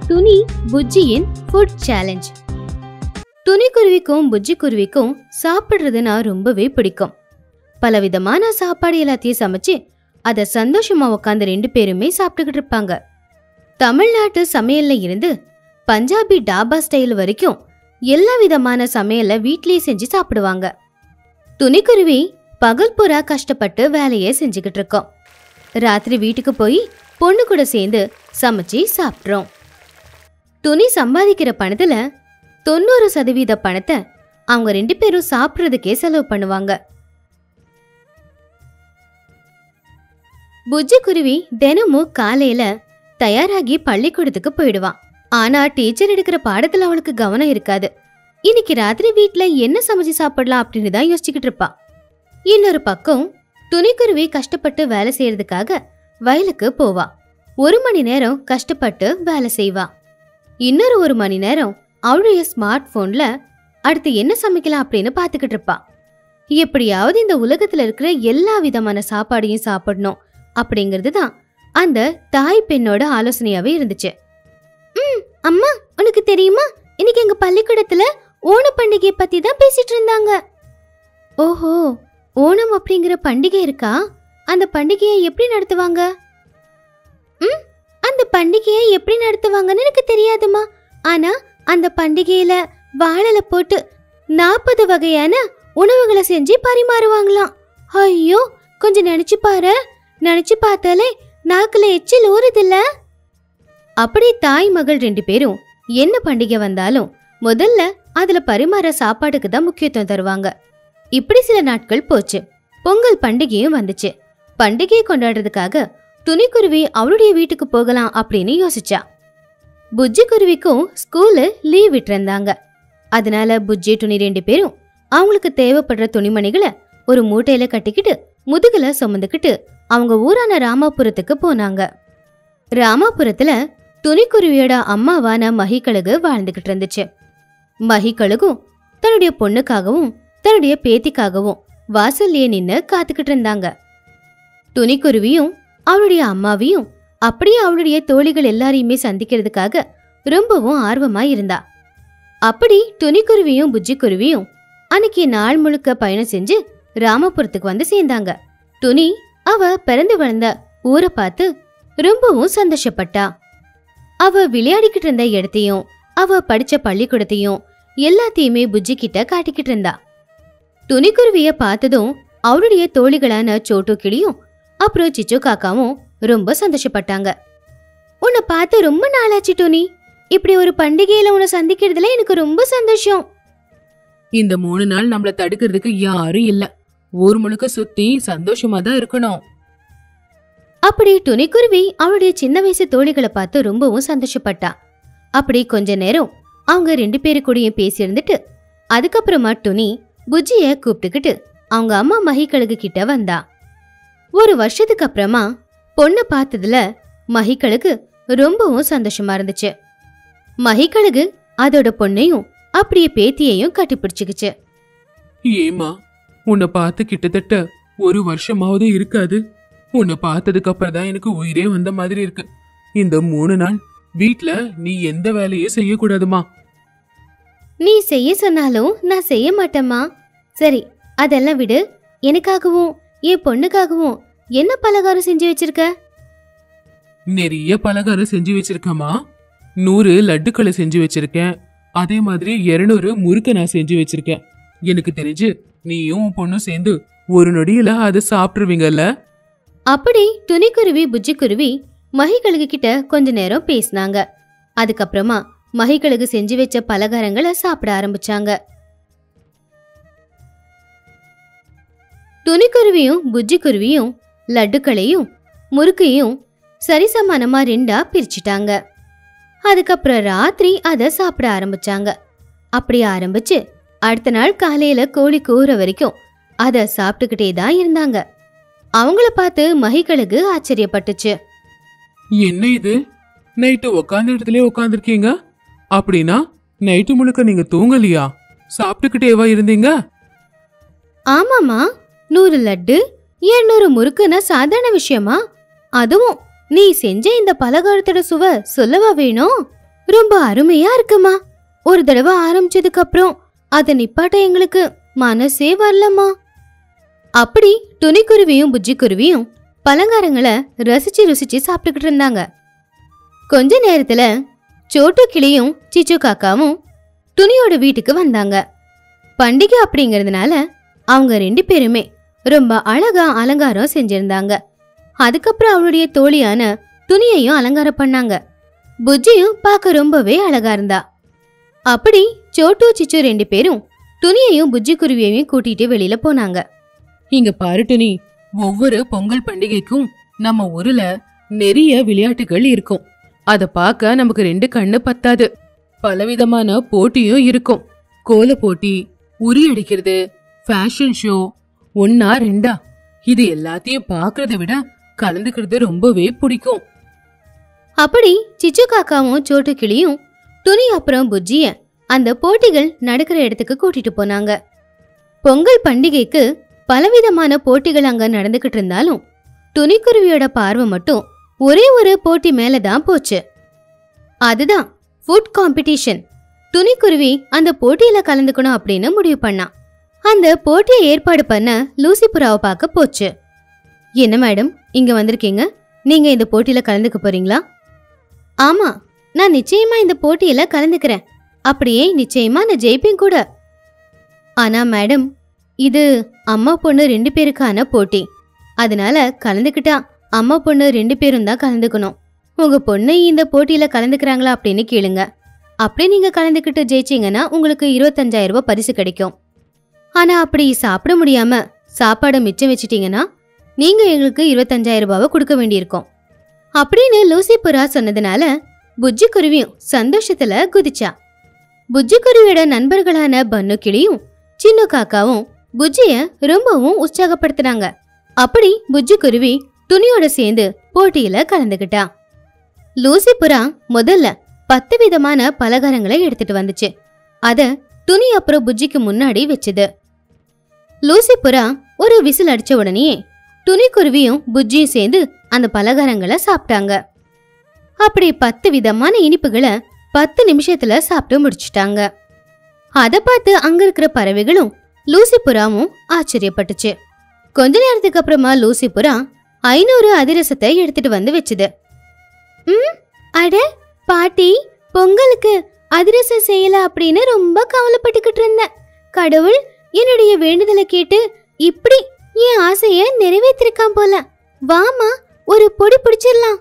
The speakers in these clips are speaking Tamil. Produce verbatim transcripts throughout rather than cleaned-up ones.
துணி புஜ்ஜியின் ஃபுட் சேலஞ்ச். துணிக்குருவிக்கும் புஜ்ஜி குருவிக்கும் சாப்பிடுறதுனா ரொம்பவே பிடிக்கும். பலவிதமான சாப்பாடு எல்லாத்தையும் சமைச்சு அத சந்தோஷமா உட்காந்து ரெண்டு பேருமே சாப்பிட்டுக்கிட்டு இருப்பாங்க. தமிழ்நாட்டு சமையல்ல இருந்து பஞ்சாபி டாபா ஸ்டைல் வரைக்கும் எல்லா விதமான சமையலை வீட்லயே செஞ்சு சாப்பிடுவாங்க. துணிக்குருவி பகல் பூரா கஷ்டப்பட்டு வேலையை செஞ்சுக்கிட்டு இருக்கோம். ராத்திரி வீட்டுக்கு போய் பொண்ணு கூட சேர்ந்து சமைச்சு சாப்பிட்றோம். துணி சம்பாதிக்கிற பணத்துல தொண்ணூறு சதவீத பணத்தை அவங்க ரெண்டு பேரும் சாப்பிட்றதுக்கே செலவு பண்ணுவாங்க. புஜ்ஜி குருவி தினமும் காலையில தயாராகி பள்ளிக்கூடத்துக்கு போயிடுவான். ஆனா டீச்சர் எடுக்கிற பாடத்துல அவளுக்கு கவனம் இருக்காது. இன்னைக்கு ராத்திரி வீட்டுல என்ன சமைச்சு சாப்பிடலாம் அப்படின்னு தான் யோசிச்சுக்கிட்டு இருப்பா. இன்னொரு பக்கம் துணிக்குருவி கஷ்டப்பட்டு வேலை செய்யறதுக்காக வயலுக்கு போவா. ஒரு மணி நேரம் கஷ்டப்பட்டு வேலை செய்வா. இன்னொரு ஒரு மணி நேரம் அவளுடைய ஸ்மார்ட் போன்ல அடுத்து என்ன சமைக்கலாம் அப்படின்னு பாத்துக்கிட்டு இருப்பா. எப்படியாவது இந்த உலகத்துல இருக்கிற எல்லா விதமான சாப்பாடையும் சாப்பிடணும் அப்படிங்கிறது தான் அந்த தாய் பெண்ணோட ஆலோசனையாவே இருந்துச்சு. ம் அம்மா, உனக்கு தெரியுமா, இன்னைக்கு எங்க பள்ளிக்கூடத்துல ஓண பண்டிகை பத்தி தான் பேசிட்டு இருந்தாங்க. ஓஹோ, ஓணம் அப்படிங்கிற பண்டிகை இருக்கா? அந்த பண்டிகையை எப்படி நடத்துவாங்க? ம் அந்த பண்டிகையை எப்படி நடத்துவாங்கன்னு எனக்கு தெரியாதுமா. ஆனா அந்த பண்டிகையில வாழல போட்டு நாற்பது வகையான உணவுகளை செஞ்சு பரிமாறுவாங்களாம். ஐயோ, கொஞ்சம் நினைச்சு பாரு. நினைச்சு பார்த்தாலே நாக்குல எச்சில் ஊறுதில்ல. அப்படி தாய் மகள் ரெண்டு பேரும் என்ன பண்டிகை வந்தாலும் முதல்ல அதுல பரிமாற சாப்பாட்டுக்கு தான் முக்கியத்துவம் தருவாங்க. இப்படி சில நாட்கள் போச்சு. பொங்கல் பண்டிகையும் வந்துச்சு. பண்டிகையை கொண்டாடுறதுக்காக துணிக்குருவி அவளுடைய வீட்டுக்கு போகலாம் அப்படின்னு யோசிச்சா. புஜ்ஜி குருவிக்கும் ஸ்கூலு லீவ் விட்டுருந்தாங்க. அதனால புஜ்ஜி துணி ரெண்டு பேரும் அவங்களுக்கு தேவைப்படுற துணிமணிகளை ஒரு மூட்டையில கட்டிக்கிட்டு முதுகுல சுமந்துக்கிட்டு அவங்க ஊரான ராமாபுரத்துக்கு போனாங்க. ராமாபுரத்துல துணிக்குருவியோட அம்மாவான மகிக்கழுகு வாழ்ந்துகிட்டு இருந்துச்சு. மகிக்கழுகும் தன்னுடைய பொண்ணுக்காகவும் தன்னுடைய பேத்திக்காகவும் வாசல்லையே நின்னு காத்துக்கிட்டு இருந்தாங்க. துணிக்குருவியும் அவளுடைய அம்மாவையும் அப்படியே அவளுடைய தோழிகள் எல்லாரையுமே சந்திக்கிறதுக்காக ரொம்பவும் ஆர்வமா இருந்தா. அப்படி துணிக்குருவியும் புஜ்ஜி குருவியும் அன்னைக்கு நாள் முழுக்க பயணம் செஞ்சு ராமபுரத்துக்கு வந்து சேர்ந்தாங்க. துணி அவ பிறந்து வளர்ந்த ஊரை பார்த்து ரொம்பவும் சந்தோஷப்பட்டா. அவ விளையாடிக்கிட்டு இருந்த இடத்தையும் அவ படிச்ச பள்ளிக்கூடத்தையும் எல்லாத்தையுமே புஜ்ஜி கிட்ட காட்டிக்கிட்டு இருந்தா. துணிக்குருவிய பார்த்ததும் அவளுடைய தோழிகளான சோட்டு கிளியும் அப்புறம் சிச்சு காக்காவும் ரொம்ப சந்தோஷப்பட்டாங்க. உன்னை பார்த்து ரொம்ப நாளாச்சு துணி. இப்படி ஒரு பண்டிகையில உன்னை சந்திக்கிறதுல எனக்கு ரொம்ப சந்தோஷம். இந்த மூணு நாள் நம்மள தடுக்கிறதுக்கு யாரும் இல்ல. ஊர் முழுக்க சுத்தி சந்தோஷமா தான் இருக்கணும். அப்படி துணிக்குருவி அவளுடைய சின்ன வயசு தோழிகளை பார்த்து ரொம்பவும் சந்தோஷப்பட்டா. அப்படி கொஞ்ச நேரம் அவங்க ரெண்டு பேரு கூடயும் பேசி இருந்துட்டு அதுக்கப்புறமா துணி புஜ்ஜிய கூப்பிட்டுக்கிட்டு அவங்க அம்மா மகிக்கழுகு கிட்ட வந்தா. ஒரு வருஷத்துக்கு அப்புறமா பொண்ணை பார்த்ததுல மகிக்கழுகு ரொம்பவும் சந்தோஷமா இருந்துச்சு. மகிக்கழுகு அதோட பொண்ணையும் அப்படியே பேத்தியையும் கட்டிப்பிடிச்சுக்குச்சு. ஏமா, உன்னை பார்த்து கிட்டத்தட்ட ஒரு வருஷமாவது இருக்காது. உன்னை பார்த்ததுக்கு அப்புறம் தான் எனக்கு உயிரே வந்த மாதிரி இருக்கு. இந்த மூணு நாள் வீட்ல நீ எந்த வேலையும் செய்யக்கூடாதுமா. நீ செய்ய சொன்னாலும் நான் செய்ய மாட்டேம்மா. சரி, அதெல்லாம் விடு. எனக்காகவும் என் பொண்ணுக்காகவும் என்ன பலகாரம் செஞ்சு வச்சிருக்க? நிறைய பலகாரம் செஞ்சு வச்சிருக்கமா. நூறு லட்டுக்களை செஞ்சு வச்சிருக்கேன். அதே மாதிரி இருநூறு முறுக்க நான் செஞ்சு வச்சிருக்கேன். எனக்கு தெரிஞ்சு நீயும் பொண்ணும் சேர்ந்து ஒரு நொடியில அதை சாப்பிட்டுருவீங்கல்ல. அப்படி துணிக்குருவி புஜ்ஜி குருவி மகிக்கழுகு கிட்ட கொஞ்ச நேரம் பேசினாங்க. அதுக்கப்புறமா மகிக்கழுகு செஞ்சு வச்ச பலகாரங்களை சாப்பிட ஆரம்பிச்சாங்க. துணிக்குருவியும் புஜ்ஜி குருவியும் லட்டுக்களையும் முறுக்கையும் சரிசமானமா ரெண்டா பிரிச்சுட்டாங்க. அதுக்கப்புறம் ராத்திரி அதை சாப்பிட ஆரம்பிச்சாங்க. அப்படி ஆரம்பிச்சு அடுத்த நாள் காலையில கோழி கூற வரைக்கும் அதை சாப்பிட்டுக்கிட்டே தான் இருந்தாங்க. அவங்கள பார்த்து மகிக்கழுகு ஆச்சரியப்பட்டுச்சு. என்ன இது, நைட்டு உக்காந்த இடத்துலயே உக்காந்துருக்கீங்க? அப்படின்னா நைட்டு முழுக்க நீங்க தூங்கலையா? சாப்பிட்டுக்கிட்டேவா இருந்தீங்க? ஆமாமா, நூறு லட்டு இருநூறு முறுக்குன்னா சாதாரண விஷயமா? அதுவும் நீ செஞ்ச இந்த பலகாரத்தோட சுவை சொல்லவா வேணும்? ரொம்ப அருமையா இருக்குமா. ஒரு தடவை ஆரம்பிச்சதுக்கு அப்புறம் அதை நிப்பாட்ட எங்களுக்கு மனசே வரலமா. அப்படி துணிக்குருவியும் புஜ்ஜிக்குருவியும் பலகாரங்களை ரசிச்சு ருசிச்சு சாப்பிட்டுக்கிட்டு இருந்தாங்க. கொஞ்ச நேரத்துல சோட்டு கிளியும் சிச்சு காக்காவும் துணியோட வீட்டுக்கு வந்தாங்க. பண்டிகை அப்படிங்கறதுனால அவங்க ரெண்டு பேருமே ரொம்ப அழகா அலங்காரம் செஞ்சிருந்தாங்க. அதுக்கப்புறம் அவளுடைய தோழியான துணியையும் அலங்காரம் பண்ணாங்க. புஜ்ஜியும் பார்க்க ரொம்பவே அழகா இருந்தா. அப்படி சோட்டு சிச்சு ரெண்டு பேரும் துணியையும் புஜ்ஜி குருவியையும் கூட்டிட்டு வெளியில போனாங்க. இங்க பாரு துணி, ஒவ்வொரு பொங்கல் பண்டிகைக்கும் நம்ம ஊர்ல நிறைய விளையாட்டுகள் இருக்கும். அத பார்க்க நமக்கு ரெண்டு கண்ணு பத்தாது. பலவிதமான போட்டியும் இருக்கும். கோல போட்டி, உரி அடிக்கிறது, ஃபேஷன் ஷோ, ஒன்னா ரெண்டா, இது எல்லாத்தையும் பாக்குறத விட கலந்துக்கிறது ரொம்பவே பிடிக்கும். அப்படி சிச்சு காக்காவும் சோட்டு கிளியும் துணி அப்புறம் புஜ்ஜிய அந்த போட்டிகள் நடக்கிற இடத்துக்கு கூட்டிட்டு போனாங்க. பொங்கல் பண்டிகைக்கு பலவிதமான போட்டிகள் அங்க நடந்துகிட்டு இருந்தாலும் துணிக்குருவியோட பார்வை மட்டும் ஒரே ஒரு போட்டி மேலதான் போச்சு. அதுதான் ஃபுட் காம்படிஷன். துணிக்குருவி அந்த போட்டியில கலந்துக்கணும் அப்படின்னு முடிவு பண்ணா. அந்த போட்டியை ஏற்பாடு பண்ண லூசி புறாவை பார்க்க போச்சு. என்ன மேடம், இங்க வந்திருக்கீங்க, நீங்க இந்த போட்டியில கலந்துக்க போறீங்களா? ஆமா, நான் நிச்சயமா இந்த போட்டியில கலந்துக்கிறேன். அப்படியே நிச்சயமா நான் ஜெயிப்பேன் கூட. ஆனா மேடம், இது அம்மா பொண்ணு ரெண்டு பேருக்கான போட்டி. அதனால கலந்துக்கிட்டா அம்மா பொண்ணு ரெண்டு பேரும் தான் கலந்துக்கணும். உங்க பொண்ணு இந்த போட்டியில கலந்துக்கிறாங்களா அப்படின்னு கேளுங்க. அப்படி நீங்க கலந்துக்கிட்டு ஜெயிச்சீங்கன்னா உங்களுக்கு இருபத்தஞ்சாயிரம் ரூபாய் பரிசு கிடைக்கும். ஆனா அப்படி சாப்பிட முடியாம சாப்பாடை மிச்சம் வச்சிட்டீங்கன்னா நீங்க எங்களுக்கு இருபத்தஞ்சாயிரம் ரூபாவை கொடுக்க வேண்டியிருக்கும் அப்படின்னு லூசி புறா சொன்னதுனால புஜ்ஜி குருவியும் சந்தோஷத்துல குதிச்சா. புஜ்ஜி குருவியோட நண்பர்களான பன்னு கிளியும் சின்ன காக்காவும் புஜ்ஜிய ரொம்பவும் உற்சாகப்படுத்தினாங்க. அப்படி புஜ்ஜி குருவி துணியோட சேர்ந்து போட்டியில கலந்துகிட்டா. லூசி புறா முதல்ல பத்து விதமான பலகாரங்களை எடுத்துட்டு வந்துச்சு. அத துணி அப்புறம் புஜ்ஜிக்கு முன்னாடி வச்சுது. லூசி புறா ஒரு விசில் அடிச்ச உடனே துணி குருவியும் புஜ்ஜியும் சேர்ந்து அந்த பலகாரங்களை சாப்பிட்டாங்க. அப்படி பத்து விதமான இனிப்புகளை பத்து நிமிஷத்துல சாப்பிட்டு முடிச்சுட்டாங்க. அத பார்த்து அங்க இருக்கிற பறவைகளும் லூசி புறாவும் ஆச்சரியப்பட்டுச்சு. கொஞ்ச நேரத்துக்கு அப்புறமா லூசி புறா ஐநூறு அதிரசத்தை எடுத்துட்டு வந்து வச்சுது. ம் அட பாட்டி, பொங்கலுக்கு அதிரசம் செய்யல அப்படின்னு ரொம்ப கவலைப்பட்டுக்கிட்டு இருந்தேன். கடவுள் என்னுடைய வேண்டுதலை கேட்டு இப்படி என் ஆசைய நிறைவேற்றிருக்கான் போல. வாமா, ஒரு பொடி பிடிச்சிடலாம்.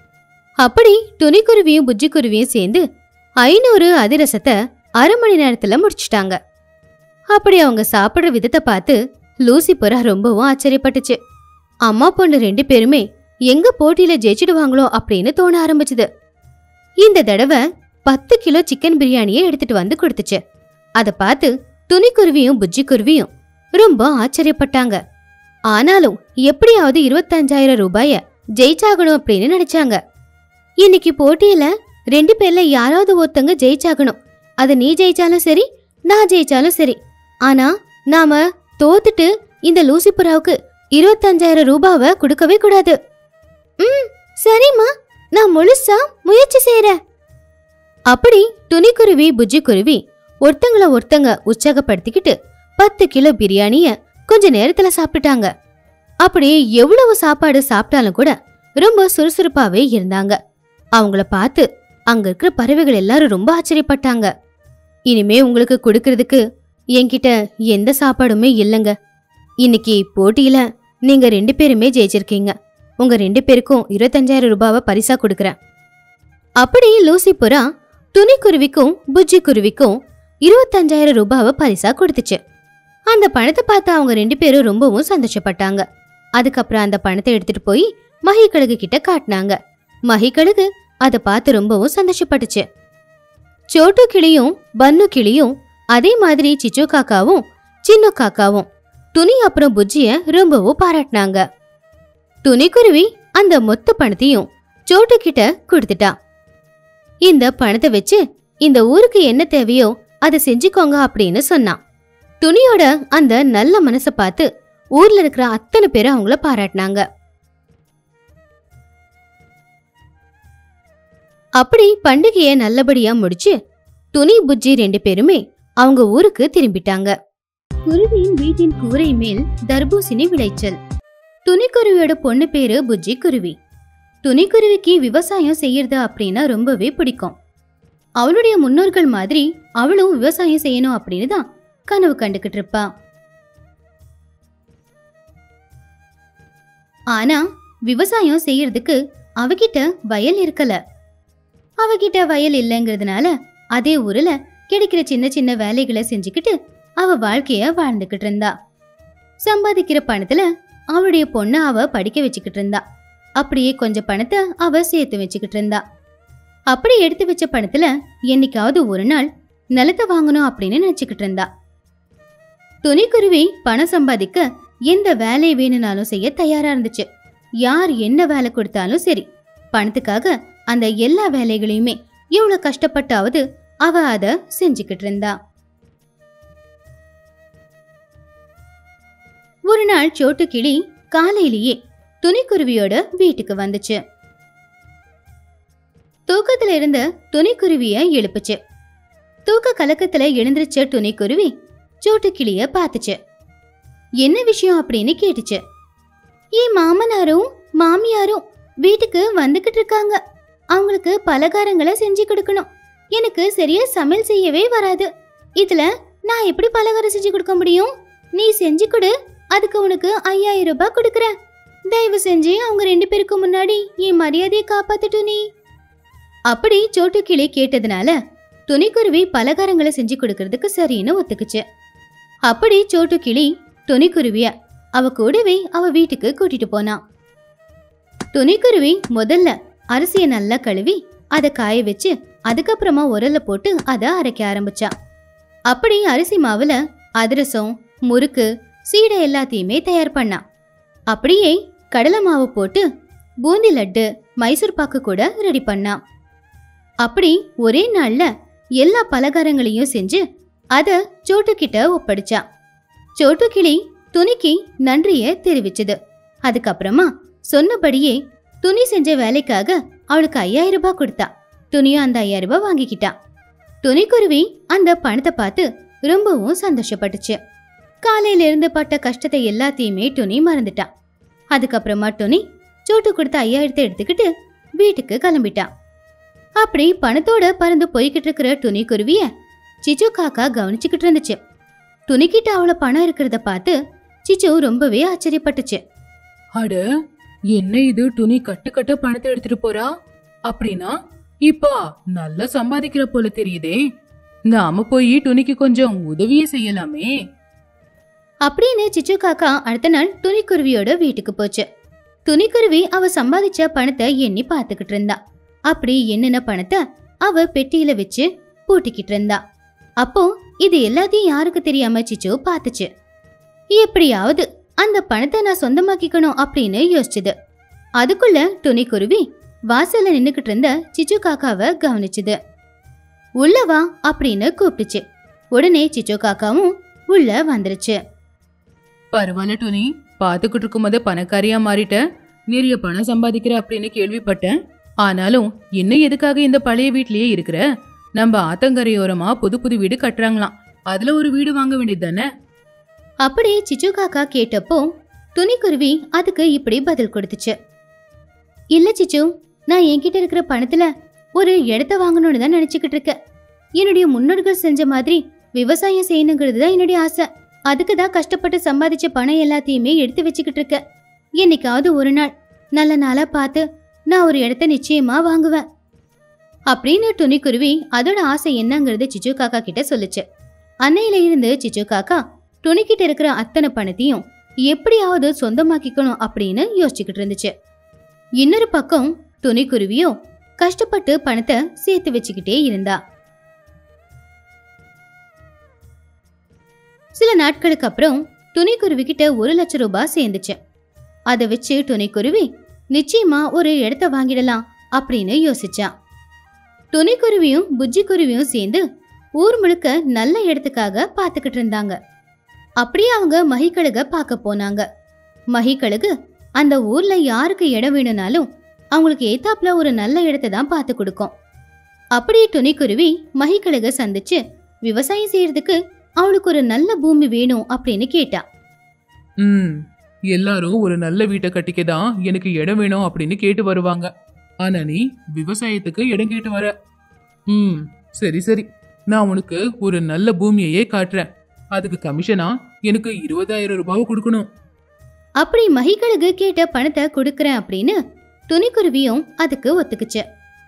அப்படி துணிக்குருவியும் புஜ்ஜி குருவியும் சேர்ந்து ஐநூறு அதிரசத்தை அரை மணி நேரத்துல முடிச்சுட்டாங்க. அப்படி அவங்க சாப்பிடுற விதத்தை பார்த்து லூசி புறா ரொம்பவும் ஆச்சரியப்பட்டுச்சு. அம்மா பொண்ணு ரெண்டு பேருமே எங்க போட்டியில ஜெயிச்சிடுவாங்களோ அப்படின்னு தோண ஆரம்பிச்சுது. இந்த தடவை பத்து கிலோ சிக்கன் பிரியாணியை எடுத்துட்டு வந்து கொடுத்துச்சு. அத பார்த்து துணிக்குருவியும் புஜ்ஜி குருவியும் ரொம்ப ஆச்சரியப்பட்டாங்க. ஆனாலும் எப்படியாவது இருபத்தஞ்சாயிரம் ரூபாய ஜெயிச்சாகணும் அப்படின்னு நினைச்சாங்க. இன்னைக்கு போட்டியில ரெண்டு பேர்ல யாராவது ஒருத்தங்க ஜெயிச்சாகணும். அது நீ ஜெயிச்சாலும் சரி, நான் ஜெயிச்சாலும் சரி. ஆனா நாம தோத்துட்டு இந்த லூசி புறாவுக்கு இருபத்தஞ்சாயிரம் ரூபாவை கொடுக்கவே கூடாது. ம் சரிம்மா, நான் முழுசா முயற்சி செய்யறேன். அப்படி துணிக்குருவி புஜ்ஜி குருவி ஒருத்தங்கள ஒருத்தங்க உற்சாகப்படுத்திக்கிட்டு பத்து கிலோ பிரியாணிய கொஞ்ச நேரத்துல சாப்பிட்டாங்க. அப்படி எவ்வளவு சாப்பாடு சாப்பிட்டாலும் கூட ரொம்ப சுறுசுறுப்பாவே இருந்தாங்க. அவங்கள பார்த்து அங்க இருக்கிற பறவைகள் எல்லாரும் ரொம்ப ஆச்சரியப்பட்டாங்க. இனிமே உங்களுக்கு கொடுக்கறதுக்கு என்கிட்ட எந்த சாப்பாடுமே இல்லைங்க. இன்னைக்கு போட்டியில நீங்க ரெண்டு பேருமே ஜெயிச்சிருக்கீங்க. உங்க ரெண்டு பேருக்கும் இருபத்தஞ்சாயிரம் ரூபாவை பரிசா கொடுக்கறேன். அப்படி லூசி புறா துணிக்குருவிக்கும் புஜ்ஜி குருவிக்கும் இருபத்தஞ்சாயிரம் ரூபாவை பரிசா கொடுத்துச்சு. அந்த பணத்தை பார்த்து அவங்க ரெண்டு பேரும் ரொம்பவும் சந்தோஷப்பட்டாங்க. அதுக்கப்புறம் அந்த பணத்தை எடுத்துட்டு போய் மகிக்கழுகு கிட்ட காட்டினாங்க. மகிக்கழுகு அதை பார்த்து ரொம்பவும் சந்தோஷப்பட்டுச்சு. சோட்டு கிளியும் பன்னு கிளியும் அதே மாதிரி சிச்சு காக்காவும் சின்ன காக்காவும் துணி அப்புறம் புஜ்ஜிய ரொம்பவும் பாராட்டினாங்க. துணிக்குருவி அந்த மொத்த பணத்தையும் சோட்டு கிட்ட கொடுத்துட்டா. இந்த பணத்தை வச்சு இந்த ஊருக்கு என்ன தேவையோ அதை செஞ்சுக்கோங்க அப்படின்னு சொன்னான். துணியோட அந்த நல்ல மனசை பார்த்து ஊர்ல இருக்கிற அத்தனை பேரும் அவங்கள பாராட்டினாங்க. அப்படி பண்டிகைய நல்லபடியா முடிச்சு துணி புஜ்ஜி ரெண்டு பேருமே அவங்க ஊருக்கு திரும்பிட்டாங்க. குருவியின் வீட்டின் கூரை மேல் தர்பூசணி விளைச்சல். துணிக்குருவியோட பொண்ணு பேரு புஜ்ஜி குருவி. துணிக்குருவிக்கு விவசாயம் செய்யறது அப்படின்னா ரொம்பவே பிடிக்கும். அவளுடைய முன்னோர்கள் மாதிரி அவளும் விவசாயம் செய்யணும் அப்படின்னு தான் கனவு கண்டுகிட்டு இருப்பா. ஆனா விவசாயம் செய்யறதுக்கு அவகிட்ட வயல் இருக்கல. அவகிட்ட வயல் இல்லைங்கிறதுனால அதே ஊர்ல கிடைக்கிற சின்ன சின்ன வேலைகளை செஞ்சுக்கிட்டு அவ வாழ்க்கைய வாழ்ந்துகிட்டு இருந்தா. சம்பாதிக்கிற பணத்துல அவளுடைய பொண்ண அவ படிக்க வச்சுக்கிட்டு இருந்தா. அப்படியே கொஞ்சம் பணத்தை அவ சேர்த்து வச்சுக்கிட்டு இருந்தா. அப்படி எடுத்து வச்ச பணத்துல என்னைக்காவது ஒரு நாள் நிலத்தை வாங்கணும் அப்படின்னு நினைச்சுக்கிட்டு இருந்தா. துணிக்குருவி பணம் சம்பாதிக்க எந்த வேலையை வேணும்னாலும் செய்ய தயாரா இருந்துச்சு. யார் என்ன வேலை கொடுத்தாலும் சரி, பணத்துக்காக அந்த எல்லா வேலைகளையுமே எவ்வளவு கஷ்டப்பட்டாவது அவ அத செஞ்சுக்கிட்டு இருந்தா. ஒரு நாள் சோட்டு கிளி காலையிலேயே துணிக்குருவியோட வீட்டுக்கு வந்துச்சு. தூக்கத்துல இருந்த துணிக்குருவிய எழுப்புச்சு. தூக்க கலக்கத்துல எழுந்திருச்ச துணிக்குருவி சோட்டு கிளிய பாத்துச்சு. என்ன விஷயம் அப்படின்னு கேட்டுச்சு. என் மாமனாரும் மாமியாரும் வீட்டுக்கு வந்துகிட்டு இருக்காங்க. அவங்களுக்கு பலகாரங்களை செஞ்சு கொடுக்கணும். எனக்கு சரியா சமையல் செய்யவே வராது. இதுல நான் எப்படி பலகாரம் செஞ்சு கொடுக்க முடியும்? நீ செஞ்சு கொடு, அதுக்கு உனக்கு ஐயாயிரம் ரூபாய் கொடுக்கறேன். தயவு செஞ்சு அவங்க ரெண்டு பேருக்கு முன்னாடி என் மரியாதையை காப்பாத்துட்டு நீ. அப்படி சோட்டு கிளி கேட்டதுனால துணிக்குருவி பலகாரங்களை செஞ்சு கொடுக்கறதுக்கு சரின்னு ஒத்துக்குச்சு. அப்படி சோட்டு கிளி துணிக்குருவிய அவ கூடவே அவ வீட்டுக்கு கூட்டிட்டு போனா. துணிக்குருவி முதல்ல அரிசிய நல்லா கழுவி அதை காய வச்சு அதுக்கப்புறமா உரல்ல போட்டு அதை அரைக்க ஆரம்பிச்சா. அப்படி அரிசி மாவுல அதிரசம், முறுக்கு, சீடை எல்லாத்தையுமே தயார் பண்ணா. அப்படியே கடலை மாவு போட்டு பூந்தி லட்டு, மைசூர் பாக்கு கூட ரெடி பண்ணா. அப்படி ஒரே நாள்ல எல்லா பலகாரங்களையும் செஞ்சு அத சோட்டு கிட்ட ஒப்படைச்சா. சோட்டு கிளி துணிக்கு நன்றிய தெரிவிச்சது. அதுக்கப்புறமா சொன்னபடியே துணி செஞ்ச வேலைக்காக அவளுக்கு ஐயாயிரம் ரூபாய் கொடுத்தா. துணியும் அந்த ஐயாயிரம் ரூபாய் வாங்கிக்கிட்டா. துணிக்குருவி அந்த பணத்தை பார்த்து ரொம்பவும் சந்தோஷப்பட்டுச்சு. காலையில இருந்து பட்ட கஷ்டத்தை எல்லாத்தையுமே துணி மறந்துட்டா. அதுக்கப்புறமா துணி சோட்டு கொடுத்த ஐயாயிரத்தை எடுத்துக்கிட்டு வீட்டுக்கு கிளம்பிட்டா. அப்படி பணத்தோட பறந்து போய்கிட்டு இருக்கிற துணிக்குருவிய சிச்சு காக்கா கவனிச்சுக்கிட்டு இருந்துச்சு. துணிக்கிட்ட அவள பணம் இருக்கிறத பார்த்து சிச்சு ரொம்பவே ஆச்சரியப்பட்டுச்சு. அட, என்ன இது, துணி கட்டு கட்ட பணத்தை எடுத்துட்டு போறா? அப்படின்னா இப்பா நல்லா சம்பாதிக்கிற போல தெரியுதே. நாம போய் துணிக்கு கொஞ்சம் உதவியே செய்யலாமே அப்படின்னு சிச்சு காக்கா அடுத்த நாள் துணிக்குருவியோட வீட்டுக்கு போச்சு. துணிக்குருவி அவ சம்பாதிச்ச பணத்தை எண்ணி பாத்துக்கிட்டு இருந்தா. அப்படி என்னென்ன பணத்தை அவ பெட்டியில வச்சு பூட்டிக்கிட்டு இருந்தா. அப்போ இது எல்லாத்தையும் யாருக்கு தெரியாம சிச்சு பாத்துச்சு. எப்படியாவது அந்த பணத்தை நான் சொந்தமாக்கிக்கணும் அப்படின்னு யோசிச்சுது. அதுக்குள்ள துணிக்குருவி வாசல்ல நின்னுக்கிட்டு இருந்த சிச்சு காக்காவை கவனிச்சுது. உள்ள வா அப்படின்னு கூப்பிட்டுச்சு. உடனே சிச்சு காக்காவும் உள்ள வந்துருச்சு. பரவாயில்ல துணி, பாத்துக்கிட்டு இருக்கும் போது பணக்காரியா மாறிட்ட, நிறைய பணம் சம்பாதிக்கிற அப்படின்னு கேள்விப்பட்டேன். ஆனாலும் என்ன எதுக்காக இந்த பழைய வீட்லயே இருக்கிற? நம்ம ஆத்தங்கரையோரமா புது புது வீடு கட்டுறாங்களாம், அதுல ஒரு வீடு வாங்க வேண்டியது தானே? அப்படி சிச்சு காக்கா கேட்டப்போ துணிக்குருவி அதுக்கு இப்படி பதில் கொடுத்துச்சு. இல்ல சிச்சு, நான் என்கிட்ட இருக்கிற பணத்துல ஒரு இடத்த வாங்கணும்னு தான் நினைச்சுக்கிட்டு இருக்கேன். என்னுடைய முன்னோர்கள் செஞ்ச மாதிரி விவசாயம் செய்யணுங்கிறது தான் என்னுடைய ஆசை. அதுக்கு தான் கஷ்டப்பட்டு சம்பாதிச்ச பணம் எல்லாத்தையுமே எடுத்து வச்சுக்கிட்டு இருக்கேன். என்னைக்காவது ஒரு நாள் நல்ல நாளா பார்த்து நான் ஒரு இடத்த நிச்சயமா வாங்குவேன் அப்படின்னு துணிக்குருவி அதோட ஆசை என்னங்கிறது சிச்சு காக்கா கிட்ட சொல்லுச்சு. அன்னையில இருந்து சிச்சு காக்கா துணிக்கிட்ட இருக்கிற அத்தனை பணத்தையும் எப்படியாவது சொந்தமாக்கிக்கணும் அப்படின்னு யோசிச்சுக்கிட்டு இருந்துச்சு. இன்னொரு பக்கம் துணிக்குருவியோ கஷ்டப்பட்டு பணத்தை சேர்த்து வச்சுக்கிட்டே இருந்தா. சில நாட்களுக்கு அப்புறம் துணிக்குருவி கிட்ட ஒரு லட்சம் ரூபாய் சேர்ந்துச்சு. அதை வச்சு துணிக்குருவி நிச்சயமா ஒரு இடத்த வாங்கிடலாம் அப்படின்னு யோசிச்சா. துணிக்குருவியும் புஜ்ஜி குருவியும் சேர்ந்து ஊர் முழுக்க நல்ல இடத்துக்காக பாத்துக்கிட்டு இருந்தாங்க. அப்படியே அவங்க மகிக்கழுக பார்க்க போனாங்க. மகிக்கழுகு அந்த ஊர்ல யாருக்கு இடம் வேணும்னாலும் அவங்களுக்கு ஏத்தாப்புல ஒரு நல்ல இடத்தை தான் பார்த்து கொடுக்கும். அப்படியே துணிக்குருவி மகிக்கழுக சந்திச்சு விவசாயம் செய்யறதுக்கு அவளுக்கு ஒரு நல்ல பூமி வேணும் அப்படின்னு கேட்டா. ம் எல்லாரும் ஒரு நல்ல வீட்டை கட்டிக்கதான் எனக்கு இடம் வேணும் அப்படின்னு கேட்டு வருவாங்க. ஆனா நீ விவசாயத்துக்கு இடம் கேட்டு வர. ம் சரி சரி, நான் உனக்கு ஒரு நல்ல பூமியையே காட்டுறேன். அதுக்கு கமிஷனா எனக்கு இருபதாயிரம் ரூபாய் கொடுக்கணும். அப்படி மகிக்கழுகு கேட்ட பணத்தை கொடுக்கறேன் அப்படின்னு துணிக்குருவியும் அதுக்கு ஒத்துக்குச்சு.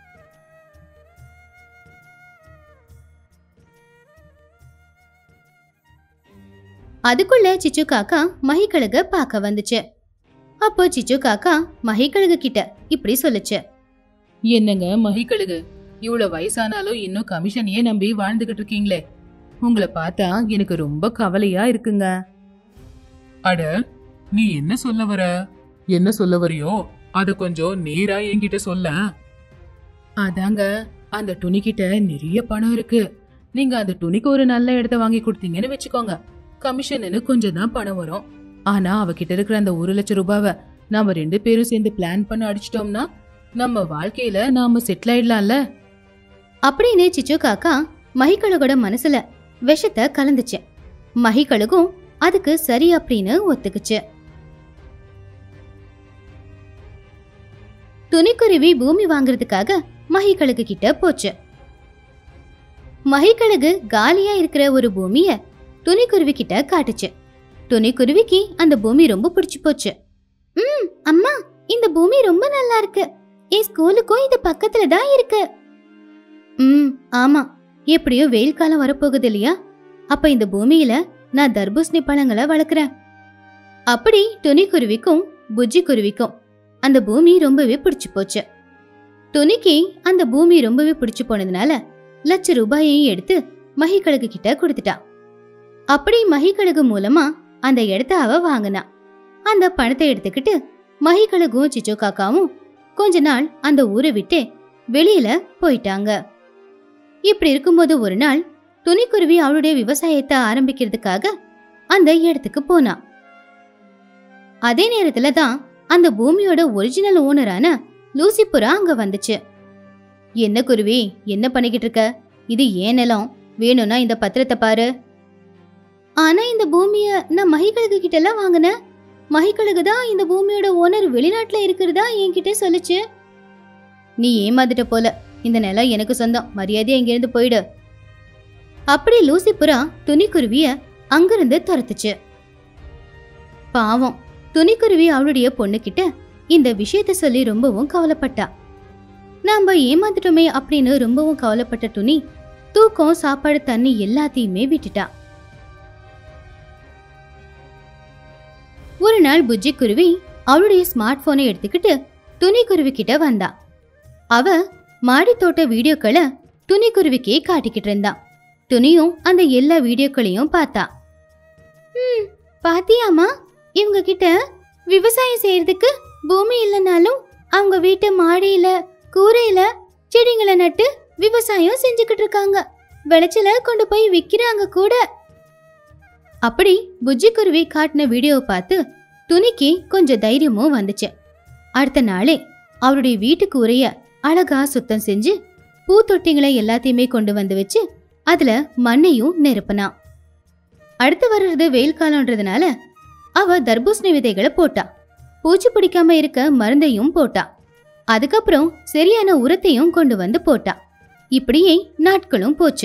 அதுக்குள்ள சிச்சு காக்கா மகிக்கழுக பார்க்க வந்துச்சு. அப்போ சிச்சு காக்கா மகிக்கழுகு கிட்ட இப்படி சொல்லுச்சு. என்னங்க மகிக்கழுகு, இவ்வளவு வயசானாலும் இன்னும் கமிஷனையே நம்பி வாழ்ந்துகிட்டு இருக்கீங்களே, உங்களை பார்த்தா எனக்கு ரொம்ப கவலையா இருக்குங்க. அட நீ என்ன சொல்ல வர? என்ன சொல்ல வரியோ அத கொஞ்சம் நேரா என்கிட்ட சொல்ல. அதாங்க, அந்த துணிக்கிட்ட நிறைய பணம் இருக்கு. நீங்க அந்த துணிக்கு ஒரு நல்ல இடத்த வாங்கி கொடுத்தீங்கன்னு வச்சுக்கோங்க, கமிஷன்னு கொஞ்சம் தான் பணம் வரும். ஆனா அவகிட்ட இருக்கிற அந்த ஒரு லட்சம் ரூபாவை நாம ரெண்டு பேரும் சேர்ந்து பிளான் பண்ண அடிச்சிட்டோம்னா நம்ம வாழ்க்கையில நாம செட்டில் ஆயிடலாம்ல அப்படின்னு சிச்சு காக்கா மகிக்கழுகோட மனசுல விஷத்தை கலந்துச்சு. மகிக்கழுகும் அதுக்கு சரி அப்படின்னு ஒத்துக்குச்சு. துணிக்குருவி பூமி வாங்குறதுக்காக மகிக்கழுகு கிட்ட போச்சு. மகிக்கழுகு காலியா இருக்கிற ஒரு பூமிய துணிக்குருவி கிட்ட காட்டுச்சு. துணிக்குருவிக்கு அந்த பூமி ரொம்ப பிடிச்சு போச்சு. ம் அம்மா, இந்த பூமி ரொம்ப நல்லா இருக்கு. என் ஸ்கூலுக்கும் இது பக்கத்துல தான் இருக்கு. ம் ஆமா, எப்படியோ வெயில் காலம் வரப்போகுது இல்லையா? அப்ப இந்த பூமியில நான் தர்பூசணி பழங்களை வளர்க்குறேன். அப்படி துணிக்குருவிக்கும் புஜ்ஜி குருவிக்கும் அந்த பூமி ரொம்பவே பிடிச்சு போச்சு. துணிக்கு அந்த பூமி ரொம்பவே பிடிச்சு போனதுனால லட்ச ரூபாயையும் எடுத்து மகிக்கழுகு கிட்ட கொடுத்துட்டா. அப்படி மகிக்கழுகு மூலமா அந்த இடத்த அவ வாங்கினா. அந்த பணத்தை எடுத்துக்கிட்டு மகிக்கழுகும் சிச்சு காக்காவும் கொஞ்ச நாள் அந்த ஊரை விட்டு வெளியில போயிட்டாங்க. இப்படி இருக்கும்போது ஒரு நாள் துணிக்குருவி அவளுடைய விவசாயத்தை ஆரம்பிக்கிறதுக்காக அந்த இடத்துக்கு போனா. அதே நேரத்துல தான் அந்த பூமியோட ஒரிஜினல் ஓனரான லூசிபுரா அங்க வந்துச்சு. என்ன குருவி, என்ன பண்ணிக்கிட்டு இருக்க? இது ஏன் நிலம், வேணும்னா இந்த பத்திரத்தை பாரு. ஆனா இந்த பூமிய நான் மகிக்கழுகு கிட்ட எல்லாம் வாங்கினேன். மகிக்கழுகு தான் இந்த பூமியோட ஓனர் வெளிநாட்டுல இருக்கிறதா என்கிட்ட சொல்லுச்சு. நீ ஏமாந்துட்ட போல. இந்த நிலம் எனக்கு சொந்தம், மரியாதையா இங்கிருந்து போயிடு. அப்படி லூசிபுரா துணிக்குருவிய அங்கிருந்து துரத்துச்சு. பாவம், துணிக்குருவி அவளுடைய பொண்ணு கிட்ட இந்த விஷயத்த சொல்லி ரொம்பவும் கவலைப்பட்டா. நாம ஏமாந்துட்டோமே அப்படின்னு ரொம்பவும் கவலைப்பட்ட துணி தூக்கம், சாப்பாடு, தண்ணி எல்லாத்தையுமே விட்டுட்டா. ஒரு நாள் புஜ்ஜி குருவி அவளுடைய ஸ்மார்ட் போனை எடுத்துக்கிட்டு துணிக்குருவி கிட்ட வந்தா. அவ மாடி தோட்ட வீடியோக்களை துணிக்குருவிக்கே காட்டிக்கிட்டு இருந்தா. துணியும் அந்த எல்லா வீடியோக்களையும் பார்த்தா. ம் பாத்தியாமா, இவங்க கிட்ட விவசாயம் செய்யறதுக்கு பூமி இல்லைனாலும் அவங்க வீட்டு மாடியில கூரையில செடிங்களை நட்டு விவசாயம் செஞ்சுக்கிட்டு இருக்காங்க. விளைச்சல கொண்டு போய் விக்கிறாங்க கூட. அப்படி புஜ்ஜி குருவி காட்டின வீடியோவை பார்த்து துணிக்கு கொஞ்சம் தைரியமும் வந்துச்சு. அடுத்த நாளே அவருடைய வீட்டு கூரைய அழகா சுத்தம் செஞ்சு பூத்தொட்டிங்களை எல்லாத்தையுமே கொண்டு வந்து வச்சு அதுல மண்ணையும் நெருப்பினா. அடுத்து வர்றது வெயில் காலம்ன்றதுனால அவ தர்பூசணி விதைகளை போட்டா. பூச்சி பிடிக்காம இருக்க மருந்தையும் போட்டா. அதுக்கப்புறம் சரியான உரத்தையும் கொண்டு வந்து போட்டா. இப்படியே நாட்களும் போச்சு.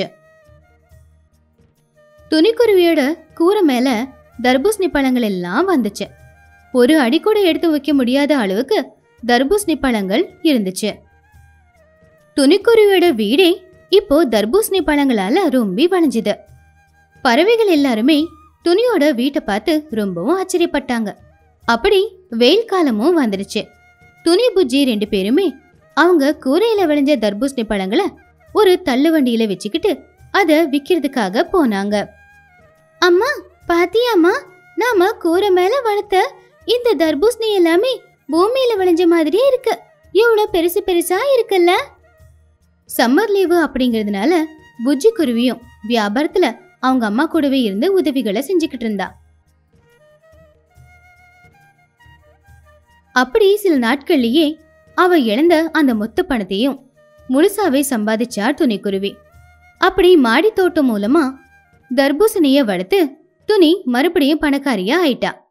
துணிக்குருவியோட கூரை மேல தர்பூசணி பழங்கள் எல்லாம் வந்துச்சு. ஒரு அடி கூட எடுத்து வைக்க முடியாத அளவுக்கு தர்பூசணி பழங்கள் இருந்துச்சு. துணிக்குருவியோட வீடே இப்போ தர்பூசணி பழங்களால ரொம்ப வளைஞ்சுது. பறவைகள் எல்லாருமே துணியோட வீட்டை பார்த்து ரொம்பவும் ஆச்சரியப்பட்டாங்க. அப்படி வெயில் காலமும் வந்துடுச்சு. துணி புஜ்ஜி ரெண்டு பேருமே அவங்க கூரையில விளைஞ்ச தர்பூசணி பழங்களை ஒரு தள்ளு வண்டியில வச்சுக்கிட்டு அத விக்கிறதுக்காக போனாங்க. அம்மா பாத்தியாமா, நாம கூரை மேல வளர்த்த இந்த தர்பூசணி எல்லாமே பூமியில விளைஞ்ச மாதிரியே இருக்கு. எவ்வளவு பெருசு பெருசா இருக்குல்ல. சம்மர் லீவு அப்படிங்கறதுனால புஜ்ஜி குருவியும் வியாபாரத்துல அவங்க அம்மா கூடவே இருந்து உதவிகளை செஞ்சுக்கிட்டு இருந்தா. அப்படி சில நாட்கள்லயே அவ இழந்த அந்த மொத்த பணத்தையும் முழுசாவே சம்பாதிச்சா துணிக்குருவி. அப்படி மாடி தோட்டம் மூலமா தர்பூசணிய வளர்த்து துணி மறுபடியும் பணக்காரியா ஆயிட்டா.